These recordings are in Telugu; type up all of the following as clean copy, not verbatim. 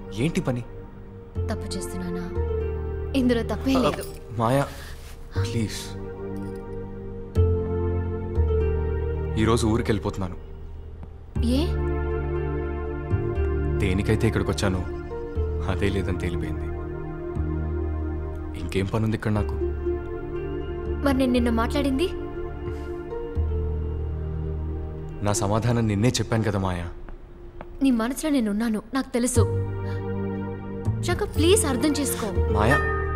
ఏంటి పని? తప్పు చేస్తున్నానా? ఇందులో తప్పే లేదు. మాయా ప్లీజ్, ఈరోజు ఊరికి వెళ్ళిపోతున్నాను. ఏ? దేనికైతే ఇక్కడికి వచ్చానో అదే లేదని తేలిపోయింది. ఇంకేం పని ఉంది ఇక్కడ నాకు? మరి నేను నిన్న మాట్లాడింది? నా సమాధానం నిన్నే చెప్పాను కదా మాయా. నీ మనసులో నేనున్నాను, నాకు తెలుసు. శంకర్ ప్లీజ్ అర్థం చేసుకో. Maya.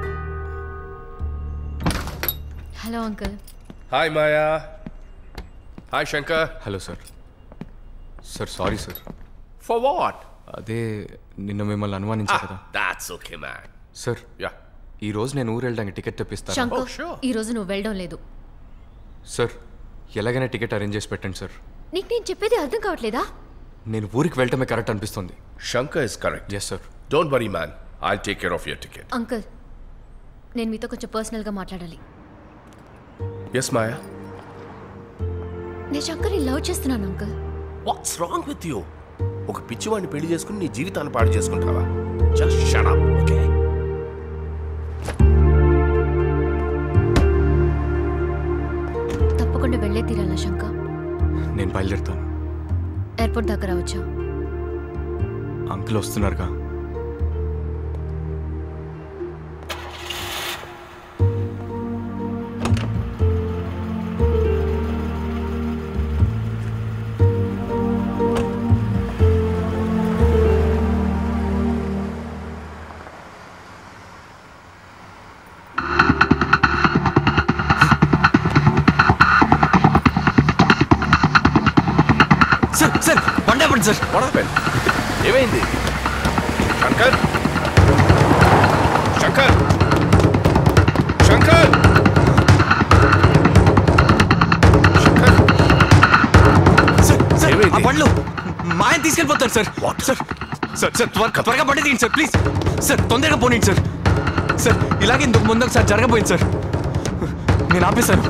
Hello uncle. Hi Maya. Hi Shankar. Hello sir. Sir sorry sir. For what? అదే నిన్న మిమ్మల్ని అనుమానించా కదా. That's okay man. సార్ ఈ రోజు నేను ఊరు వెళ్ళడానికి టికెట్ తెప్పిస్తాను. శంకర్ ఈ రోజు నువ్వు వెళ్ళడం లేదు. సార్ ఎలాగైనా టికెట్ అరేంజ్ చేసి పెట్టండి సార్. నీకు నేను చెప్పేది అర్థం కావట్లేదా? నేను ఊరికి వెళ్ళటమే కరెక్ట్ అనిపిస్తుంది. Shankar is correct. Yes sir. Don't worry man, I'll take care of your ticket. Uncle నేను మీతో కొంచెం పర్సనల్గా మాట్లాడాలి. ఎస్ మాయా. నేను శంకర్ని లవ్ చేస్తున్నాను uncle. What's wrong with you? ఒక పిచ్చివాడిని పెళ్లి చేసుకుని నీ జీవితాన్ని పాడు చేసుకుంటావా? Just shut up, okay? తప్పకుండా వెళ్ళే తీరాలా శంకర్? నేను బయలుదేరుతాను. ఎయిర్పోర్ట్ దగ్గర వచ్చా. అంకుల్ వస్తున్నారుగా. సార్ బండి ఆపండి సార్. ఏమైంది? శంకర్, శంకర్, శంకర్, సార్ ఆ బండ్లు మాయని తీసుకెళ్ళిపోతారు సార్. సార్ సార్ సార్ త్వరగా బండి తీయండి సార్ ప్లీజ్. సార్ తొందరగా పోనీయండి సార్. సార్ ఇలాగే ఇందుకు ముందు ఒకసారి జరగబోయింది సార్. నేను ఆపేశాను.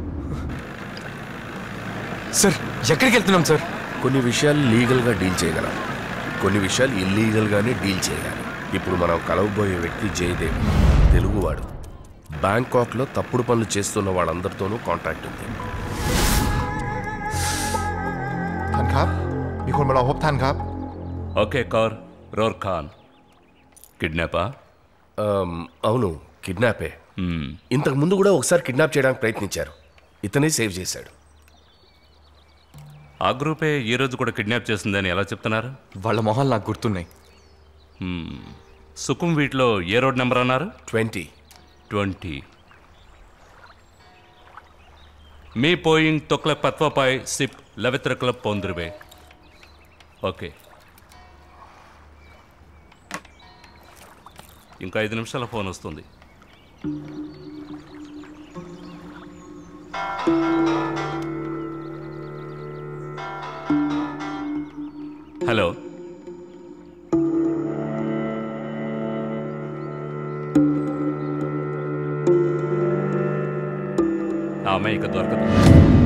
సార్ ఎక్కడికి వెళ్తున్నాం సార్? కొన్ని విషయాలు లీగల్గా డీల్ చేయగలం, కొన్ని విషయాలు ఇల్లీగల్గానే డీల్ చేయాలి. ఇప్పుడు మనం కలవబోయే వ్యక్తి జయదేవ్, తెలుగువాడు. బ్యాంకాక్లో తప్పుడు పనులు చేస్తున్న వాళ్ళందరితోనూ కాంటాక్ట్ ఉంది. ท่านครับมีคนมารอพบท่านครับ ఓకే కార్ రోర్ ఖాన్. కిడ్నాపా? అవును, కిడ్నాపే. ఇంతకు ముందు కూడా ఒకసారి కిడ్నాప్ చేయడానికి ప్రయత్నించారు. ఇతనే సేవ్ చేశాడు. ఆ గ్రూపే ఈ రోజు కూడా కిడ్నాప్ చేసిందని ఎలా చెప్తున్నారు? వాళ్ళ మొహాలు నాకు గుర్తున్నాయి. సుకుమ్ వీటిలో ఏ రోడ్ నెంబర్ అన్నారు? 20. మీ పోయింగ్ తొక్ల పత్వపై సిప్ లవిత్ర క్లబ్ పొందిరువే. ఓకే, ఇంకా 5 నిమిషాల ఫోన్ వస్తుంది. హలో, ఆమె ఇక దొరకదు.